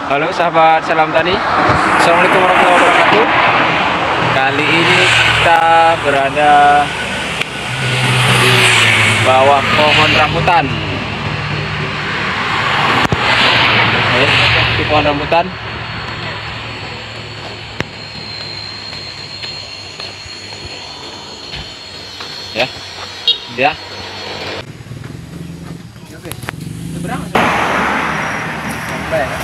Halo sahabat Salam Tani, Assalamualaikum warahmatullahi wabarakatuh. Kali ini kita berada di bawah pohon rambutan. Di pohon rambutan. Ya, ya. Oke, seberang sampai.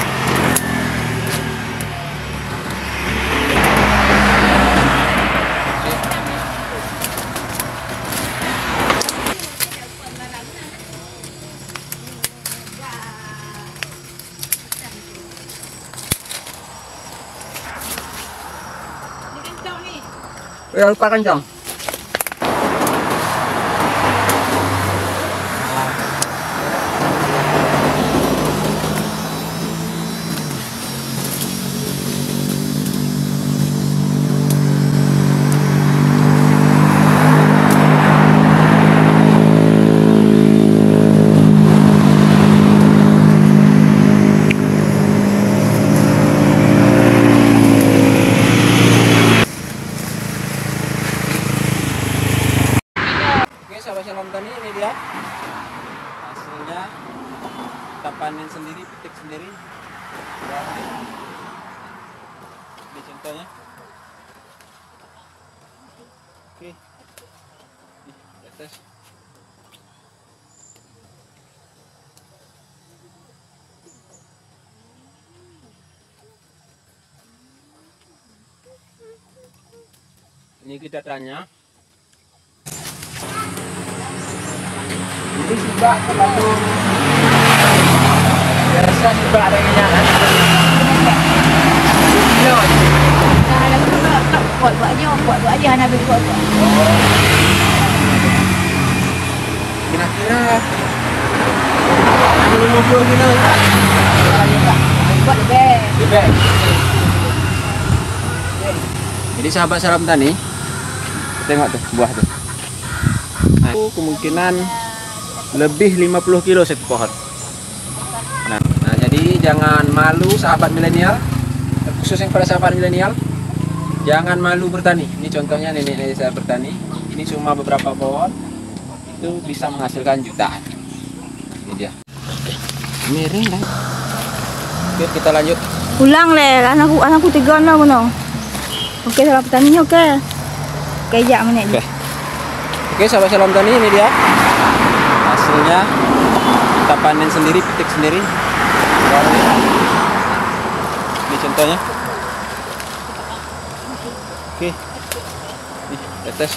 Ya, lupa kencang. Sahabat Salam Tani, ini dia hasilnya. Kita panen sendiri, petik sendiri. Ini contohnya. Oke, di atas. Ini kita tanya. Ini juga terlalu biasa juga ada kenyataan. Buat aja anak buat. Kira-kira 50 kilo. Buat lebih. Jadi sahabat Salam Tani, tengok tuh buah tuh. Nah, kemungkinan lebih 50 kilo satu pohon. Nah, jadi jangan malu sahabat milenial, khususnya pada sahabat milenial, jangan malu bertani. Ini contohnya nenek saya bertani. Ini cuma beberapa pohon, itu bisa menghasilkan jutaan. Ini dia. Miring dah. Oke, kita lanjut. Pulang le, anakku 3 lah mana. Okey, sahabat petaninya okey. Okey, jak mana ni. Oke, sahabat Salam Tani, ini dia hasilnya. Kita panen sendiri, petik sendiri. Ini contohnya. Oke, nih tetes.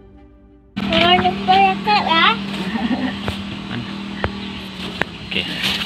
Oke.